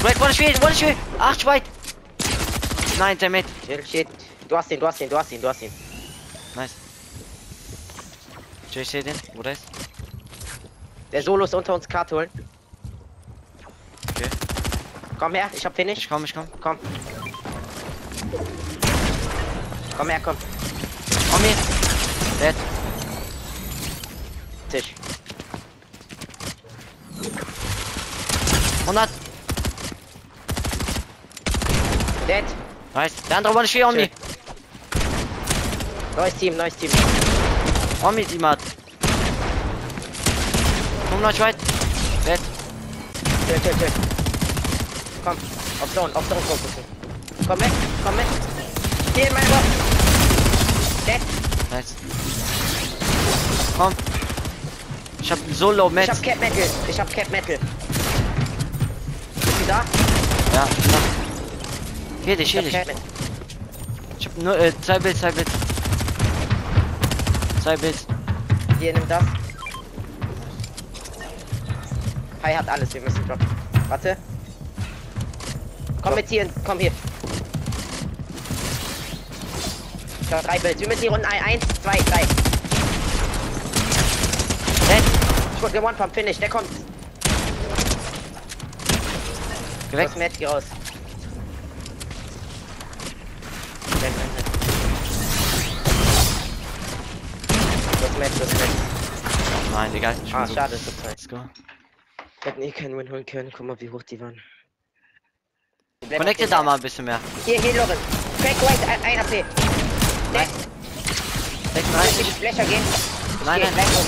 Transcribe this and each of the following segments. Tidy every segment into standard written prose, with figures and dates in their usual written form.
Wait, one HP. 8 white. Nein, der mit. Shit. Du hast ihn. Nice. Ich seh den, wo der ist? Der Solo ist unter uns, Karte holen. Okay. Komm her, ich hab Finish. Ich komm. Komm. Komm her, komm. Komm hier. Dead. Tisch. 100. Dead. Nice. Der andere war nicht on me. Neues Team. On me, jemand. Komm noch weit. Dead. Chill. Komm. Auf Zone fokussen. Komm mit. Hier in meine Box. Dead. Nice. Komm. Ich hab Solo mit. Ich hab Cap Metal. Ist sie da? Ja, ich bin da. Hier dich. Cap Metal. Ich hab nur 2 Bild. 2 Bild. Hier, nimm das. Hai hat alles, wir müssen droppen. Warte. Komm mit hier, komm hier. Ich hab 3 Bild. Wir müssen hier unten 1, 2, 3. Dead. Ich wurde gewonnen vom Finish, der kommt. Geh weg. Das Match, geh raus. Renn. Das Match. Nein, egal. Ich bin so. Schade, ist das Let's go. Wir hätten keinen Win holen können. Guck mal, wie hoch die waren. Connecte da mal ein bisschen mehr. Hier, Loren. Crack White, 1 AP. Nein. Soll ich die Flächer gehen? Nein. Gleich um.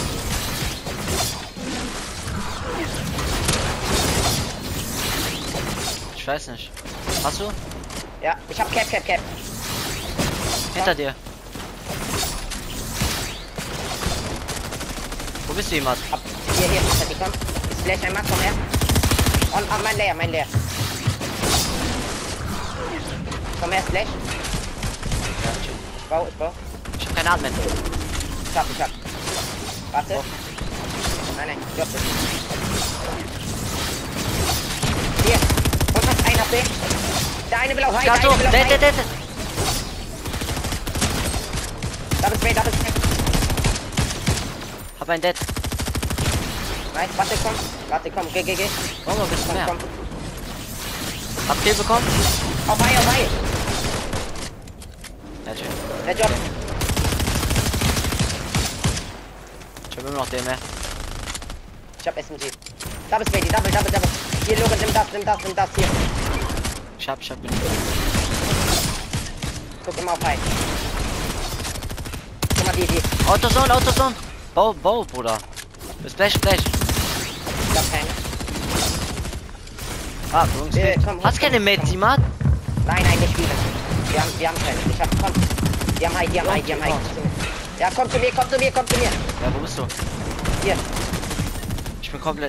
Ich weiß nicht. Hast du? Ja, ich hab Cap. Hinter dir. Wo bist du, jemand? Hier, hinter die, komm. Ist Flash einmal, komm her. Und mein Layer. Komm her, Flash. Ja, chill. Ich bau. Ich hab keine Atmen. Ich hab. Warte. Oh. Nein, stopp. Hier. Und noch 1 AP. Der eine will auf High. Gato, dead. Double Spray. Hab ein Dead. Nice, warte, komm. Geh. Warum ein bisschen mehr? Komm. Hab Kill bekommen? Auf High. Ja, chill. Der Job. Ich hab immer noch den mehr. Ich hab SMG. Double Spray, Double. Hier, Logan, nimm das hier. Ich hab. Guck immer auf High. Guck mal, die. Autozone. Bau, Bruder. Splash. Ich hab keine. Ah, Jungs. Komm, Hast keine Mates, jemand? Nein, nicht viele. Wir haben keine. Komm. Die haben High. Ja, komm zu mir. Ja, wo bist du? Hier. Ich bin komplett.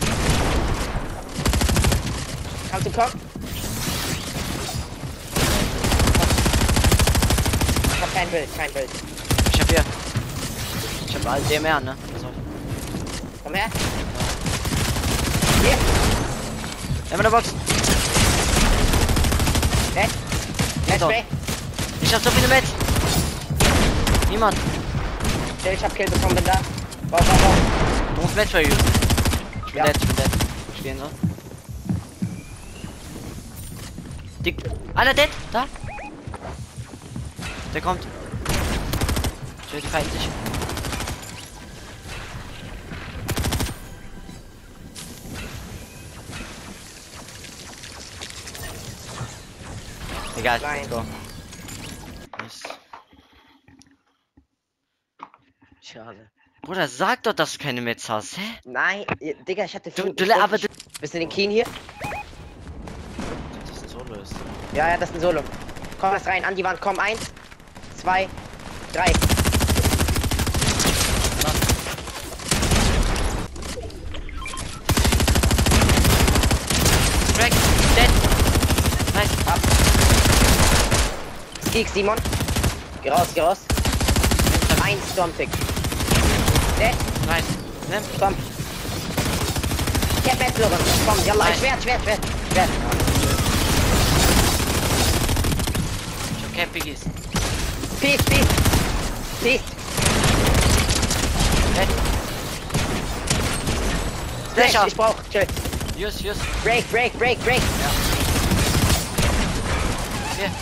Kannst du kommen? Ich hab kein Bild. Ich hab hier. Ich hab all DMR, ne? Also. Komm her. Hier. In meiner Box. Dead Spray. Ich hab so viele Mates. Niemand. Ich hab Kill bekommen, bin da. Bau. Du musst Match for you. Ich bin dead. Ich geh so. Einer dead. Da. Der kommt. Ich will die fighten sich. Egal, Nein. let's go. Nice. Schade. Bruder, sag doch, dass du keine Mets hast, hä? Nein, Digga, ich hatte Aber Bist du den Keen hier? das ist ein Solo ist. Ja, das ist ein Solo. Komm jetzt rein, an die Wand, komm. 1, 2, 3. Crack, dead. Nice. Ab. Geek, Simon. Geh raus. 1 Stormpick. Dead. Nice. Nimm. Komm. Cap Metal, komm, ja, Nice. Schwert. Schwert. Ich hab kein Piggies. Peace, peace. Peace. Flächer. Ich brauch. Chill. Just. Break. Ja. Hier.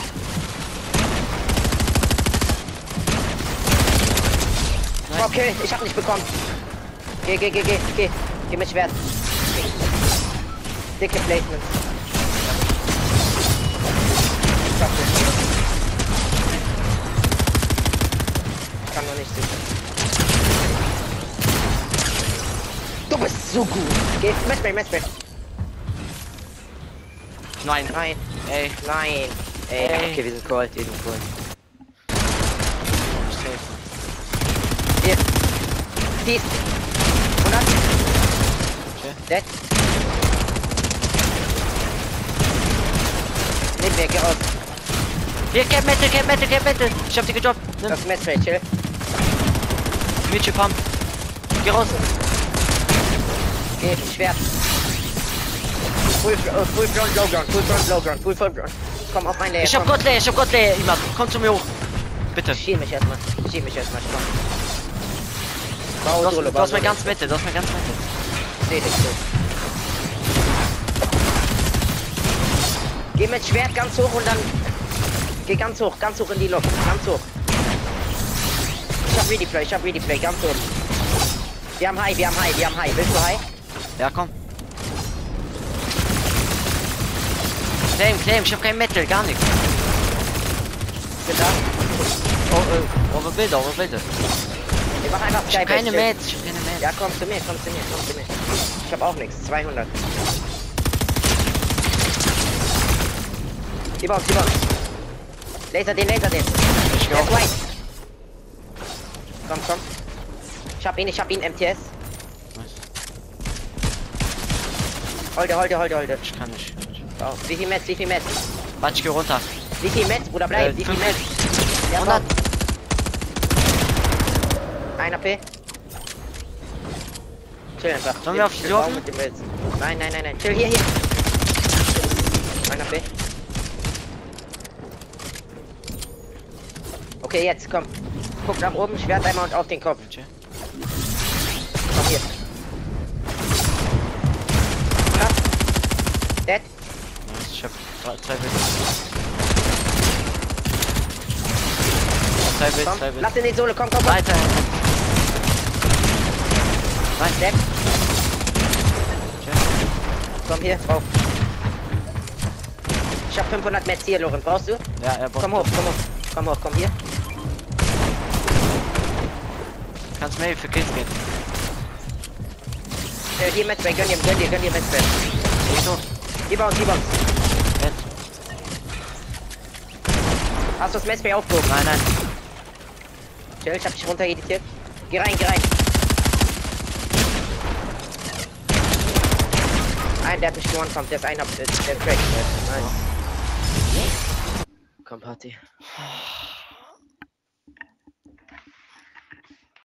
Nice. Okay, ich hab nicht bekommen. Geh. Geh mit Schwert. Dicke Placements. Ich kann noch nicht sicher. Du bist so gut. Geh, Matchbreak. Nein. Ey. Nein. Ey. Okay, wir sind cold. Safe. Hier. Dies. 100. Okay. Dead. Nimm mir, geh raus. Hier, Cap Metal. Ich hab die gedroppt. Nimm. Das ist Matchbreak, chill. Mitchell Pump. Geh raus. Geh, Schwert. Full front, low ground. Komm auf mein Layer. Ich hab Godlayer, Imad. Komm zu mir hoch. Bitte. Schiel mich erstmal, komm. Du hast mir ganz Mitte, Seh dich so. Geh mit Schwert ganz hoch und dann... Geh ganz hoch in die Luft, ganz hoch. Ich hab Ready-Play, ganz hoch. Wir haben High. Willst du High? Ja, komm. Claim, ich hab kein Metal, gar nichts. Bin da. Overbilder. Ich mach einfach Ich hab keine Skybase. Mats. Ja, komm zu mir. Ich hab auch nichts, 200. Die Box. Laser den. Ich Der ist auch. white. Komm. Ich hab ihn, MTS. Holde. Ich kann nicht. Oh, wie viel Metz? Warte, ich geh runter. Wie viel Metz, Bruder, bleib? Wie viel 50. Metz? Ja, 100. Ein AP. Chill einfach. Sollen wir auf die Chill laufen? mit dem Metz. Nein. Chill, hier. Ein AP. Okay, jetzt, komm. Guck nach oben, Schwert einmal und auf den Kopf. Okay. Komm hier. Ja. Dead. Nice, ich hab 2 Bits. Komm, 2 Bits. lass in die Sohle, komm. Weiter. Nice, dead. Okay. Komm hier, drauf. Ich hab 500 Metz hier, Loren. Brauchst du? Ja, er braucht. Komm hoch. Komm hier. Kannst mir für Kills gehen. Hier Matchbreak, gönn dir Matchbreak. Geh so. Die Box. Jetzt. Hast du das Matchbreak aufgehoben? Nein. Chill, ich hab dich runtergeditiert. Geh rein. Der hat mich gewonnen, kommt. Der ist der Crack. Nice. Komm, Party.